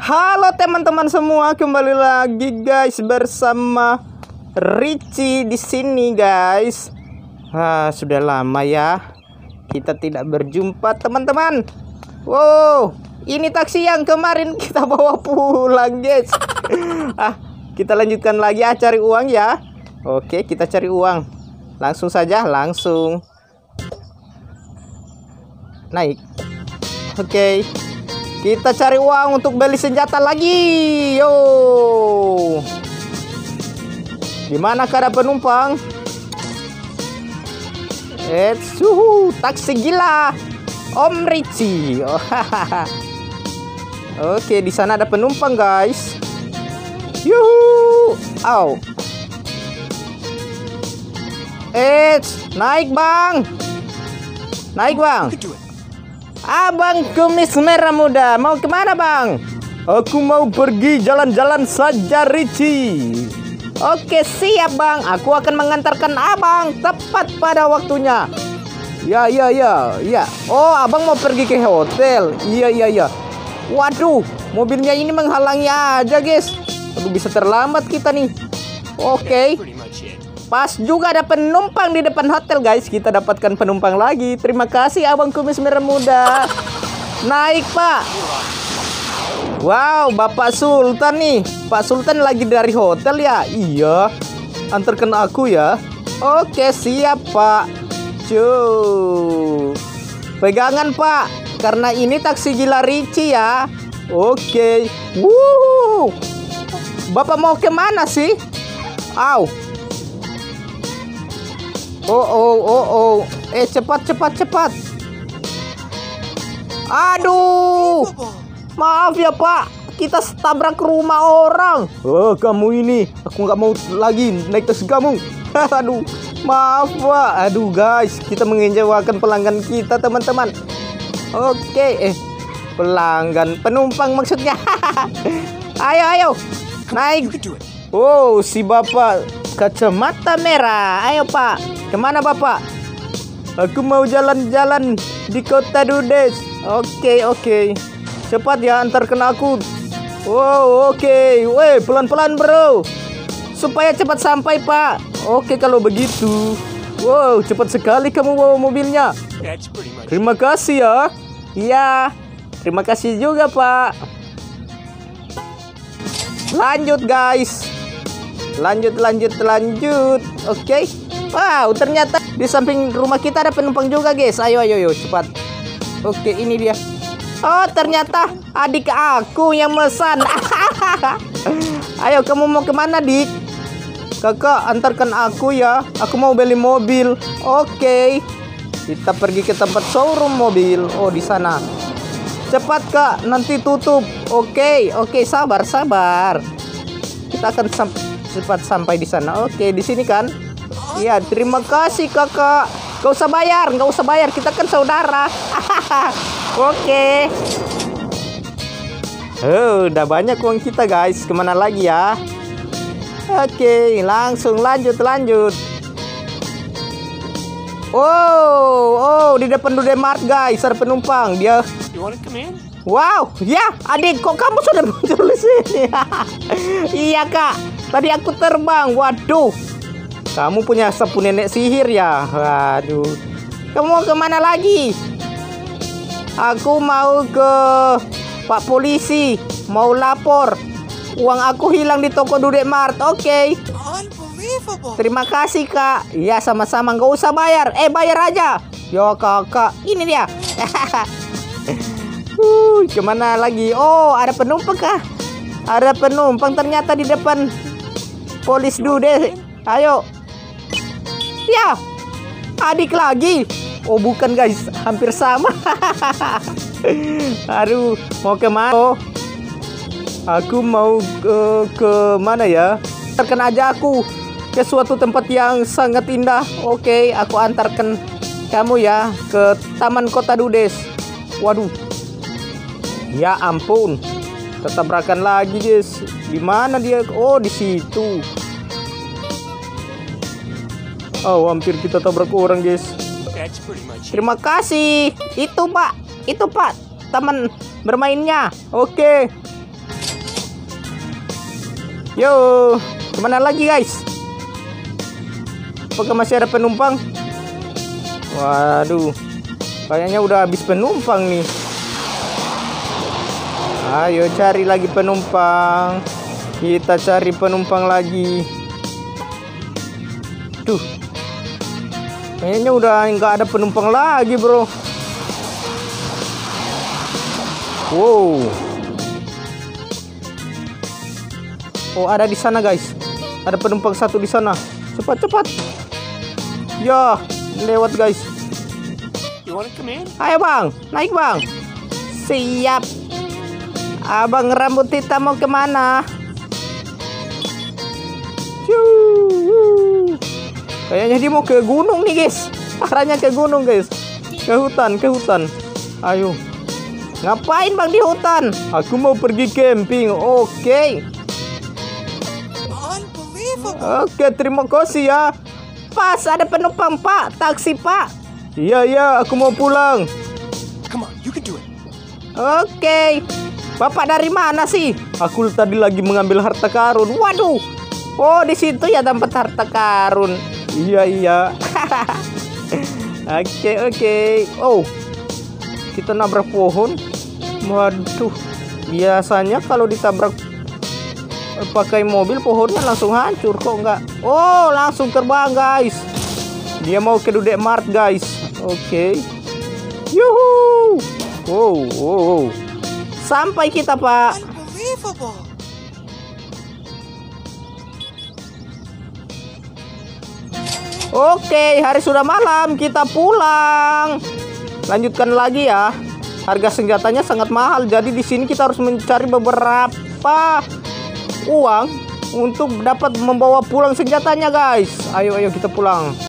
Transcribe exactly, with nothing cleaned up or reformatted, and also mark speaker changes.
Speaker 1: Halo teman-teman semua, kembali lagi guys bersama Richie di sini guys. Ah, sudah lama ya kita tidak berjumpa teman-teman. Wow, ini taksi yang kemarin kita bawa pulang guys. Ah, kita lanjutkan lagi ah cari uang ya. Oke, kita cari uang. Langsung saja, langsung naik. Oke. Kita cari uang untuk beli senjata lagi. Yo. Gimana keadaan penumpang? Eh, suhu taksi gila. Om Richie. Oh, oke, di sana ada penumpang, guys. Yuhu. Au. Eh, naik, Bang. Naik, Bang. Abang kumis merah muda, mau kemana bang? Aku mau pergi jalan-jalan saja Richie. Oke siap bang, aku akan mengantarkan abang tepat pada waktunya. Ya ya ya ya. Oh abang mau pergi ke hotel? Iya iya iya. Waduh, mobilnya ini menghalangi aja guys. Aduh bisa terlambat kita nih. Oke. Pas juga ada penumpang di depan hotel guys. Kita dapatkan penumpang lagi. Terima kasih abang kumis merah muda. Naik pak. Wow, Bapak Sultan nih. Pak Sultan lagi dari hotel ya. Iya. Antarkan aku ya. Oke siap pak. Cuy, pegangan pak. Karena ini taksi gila Richie ya. Oke. Wuh. Bapak mau kemana sih? Au. Oh oh oh oh, eh cepat cepat cepat. Aduh, maaf ya Pak, kita tabrak rumah orang. Oh kamu ini, aku nggak mau lagi naik taksi kamu. Aduh, maaf Pak. Aduh guys, kita mengecewakan pelanggan kita teman-teman. Oke, eh pelanggan penumpang maksudnya. Ayo ayo, naik. Oh si bapak kacamata merah. Ayo pak. Kemana bapak? Aku mau jalan-jalan di kota Dudes. Oke oke. Cepat ya antarkan aku. Wow oke. Weh pelan-pelan bro. Supaya cepat sampai pak. Oke kalau begitu. Wow cepat sekali kamu bawa mobilnya. Terima kasih ya. Iya. Terima kasih juga pak. Lanjut guys. Lanjut lanjut lanjut. Oke. Wow, ternyata di samping rumah kita ada penumpang juga, guys. Ayo, ayo, ayo, cepat. Oke, ini dia. Oh, ternyata adik aku yang mesan. Ayo, kamu mau kemana, Dik? Kakak, antarkan aku ya. Aku mau beli mobil. Oke. Kita pergi ke tempat showroom mobil. Oh, di sana. Cepat, Kak. Nanti tutup. Oke, oke, sabar, sabar. Kita akan sam cepat sampai di sana. Oke, di sini kan? Iya, terima kasih kakak. Gak usah bayar, gak usah bayar. Kita kan saudara. Oke. Oh, udah banyak uang kita guys. Kemana lagi ya? Oke, langsung lanjut lanjut. Oh, oh di depan Dudemart guys. Ada penumpang. Dia. Wow, ya adik kok kamu sudah muncul di sini? Iya kak. Tadi aku terbang. Waduh. Kamu punya sapu nenek sihir ya? Waduh. Kamu mau kemana lagi? Aku mau ke Pak Polisi. Mau lapor. Uang aku hilang di toko Dudemart. Oke. Terima kasih kak. Ya sama-sama. Gak usah bayar. Eh bayar aja. Yo kakak. Ini dia. uh, Kemana lagi? Oh ada penumpang kah? Ada penumpang ternyata di depan Polis Dude. Ayo. Ya, adik lagi. Oh bukan guys, hampir sama. Aduh, mau kemana? Oh, aku mau ke, ke mana ya? Antarkan aja aku ke suatu tempat yang sangat indah. Oke, aku antarkan kamu ya ke Taman Kota Dudes. Waduh, ya ampun, tertabrakan lagi guys. Di mana dia? Oh di situ. Oh, hampir kita tabrak orang, guys. Terima kasih. Itu, Pak. Itu, Pak. Taman bermainnya. Oke. Yo, kemana lagi guys? Apakah masih ada penumpang? Waduh, kayaknya udah habis penumpang nih. Ayo cari lagi penumpang. Kita cari penumpang lagi. Tuh, kayaknya udah nggak ada penumpang lagi bro. Wow. Oh, ada di sana guys. Ada penumpang satu di sana. Cepat cepat. Ya, lewat guys.
Speaker 2: You wanna come in?
Speaker 1: Ayo bang, naik bang. Siap. Abang rambut hitam mau kemana? Cuuu. Kayaknya dia mau ke gunung nih guys. Arahnya ke gunung guys. Ke hutan, ke hutan. Ayo. Ngapain bang di hutan? Aku mau pergi camping. Oke. Oke, terima kasih ya. Pas ada penumpang pak, taksi pak. Iya iya, aku mau pulang.
Speaker 2: Come on, you can do it.
Speaker 1: Oke. Bapak dari mana sih? Aku tadi lagi mengambil harta karun. Waduh. Oh, di situ ya tempat harta karun. Iya iya. Oke oke. Oh, kita nabrak pohon. Waduh. Biasanya kalau ditabrak pakai mobil pohonnya langsung hancur, kok enggak? Oh, langsung terbang guys. Dia mau ke Dudek Mart guys. Oke. Okay. Yuhu. Wow, wow, wow. Sampai kita pak. Oke, okay, hari sudah malam, kita pulang. Lanjutkan lagi ya. Harga senjatanya sangat mahal, jadi di sini kita harus mencari beberapa uang untuk dapat membawa pulang senjatanya guys. Ayo ayo kita pulang.